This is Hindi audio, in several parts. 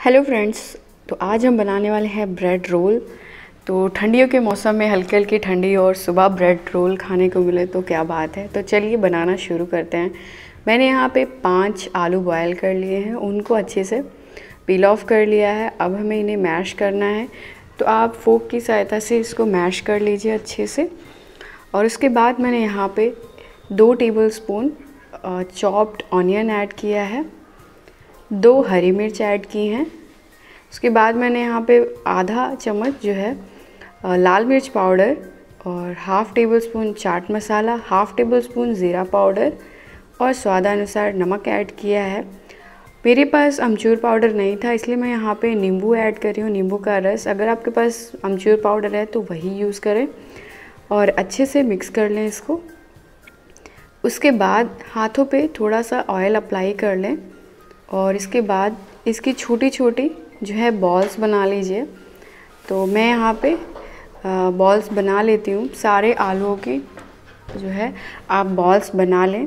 Hello friends. तो आज हम बनाने वाले हैं ब्रेड रोल। तो ठंडियों के मौसम में हल्की हल्की ठंडी और सुबह ब्रेड रोल खाने को मिले तो क्या बात है। तो चलिए बनाना शुरू करते हैं। मैंने यहाँ पे 5 आलू बॉयल कर लिए हैं, उनको अच्छे से पील ऑफ कर लिया है। अब हमें इन्हें मैश करना है, तो आप फोक की सहायता से इसको मैश कर लीजिए अच्छे से। और उसके बाद मैंने यहाँ पे 2 टेबलस्पून चॉप्ड ऑनियन ऐड किया है, 2 हरी मिर्च ऐड की हैं। उसके बाद मैंने यहाँ पे आधा चम्मच जो है लाल मिर्च पाउडर और half tablespoon chaat masala, half tablespoon ज़ीरा पाउडर और स्वादानुसार नमक ऐड किया है। मेरे पास अमचूर पाउडर नहीं था, इसलिए मैं यहाँ पे नींबू ऐड कर रही हूँ, नींबू का रस। अगर आपके पास अमचूर पाउडर है तो वही यूज़ करें और अच्छे से मिक्स कर लें इसको। उसके बाद हाथों पे थोड़ा सा ऑयल अप्लाई कर लें और इसके बाद इसकी छोटी छोटी जो है बॉल्स बना लीजिए। तो मैं यहाँ पे बॉल्स बना लेती हूँ। सारे आलूओं की जो है आप बॉल्स बना लें।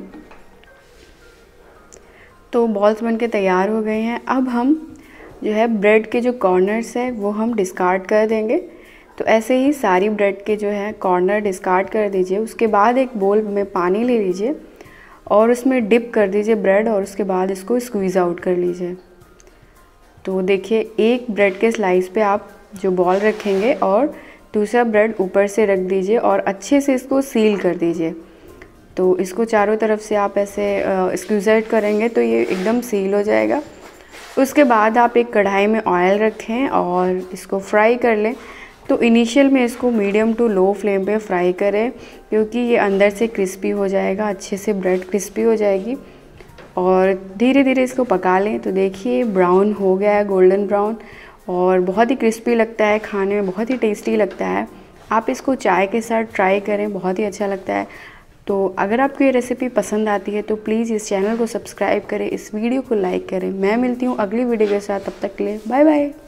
तो बॉल्स बनके तैयार हो गए हैं। अब हम जो है ब्रेड के जो कॉर्नर्स है वो हम डिस्कार्ड कर देंगे। तो ऐसे ही सारी ब्रेड के जो है कॉर्नर डिस्कार्ड कर दीजिए। उसके बाद एक बोल में पानी ले लीजिए और उसमें डिप कर दीजिए ब्रेड और उसके बाद इसको स्क्वीज़ आउट कर लीजिए। तो देखिए, एक ब्रेड के स्लाइस पे आप जो बॉल रखेंगे और दूसरा ब्रेड ऊपर से रख दीजिए और अच्छे से इसको सील कर दीजिए। तो इसको चारों तरफ से आप ऐसे स्क्वीज़ आउट करेंगे तो ये एकदम सील हो जाएगा। उसके बाद आप एक कढ़ाई में ऑयल रखें और इसको फ्राई कर लें। तो इनिशियल में इसको मीडियम टू लो फ्लेम पे फ्राई करें, क्योंकि ये अंदर से क्रिस्पी हो जाएगा, अच्छे से ब्रेड क्रिस्पी हो जाएगी। और धीरे धीरे इसको पका लें। तो देखिए ब्राउन हो गया है, गोल्डन ब्राउन, और बहुत ही क्रिस्पी लगता है, खाने में बहुत ही टेस्टी लगता है। आप इसको चाय के साथ ट्राई करें, बहुत ही अच्छा लगता है। तो अगर आपको ये रेसिपी पसंद आती है तो प्लीज़ इस चैनल को सब्सक्राइब करें, इस वीडियो को लाइक करें। मैं मिलती हूँ अगली वीडियो के साथ, तब तक के लिए बाय बाय।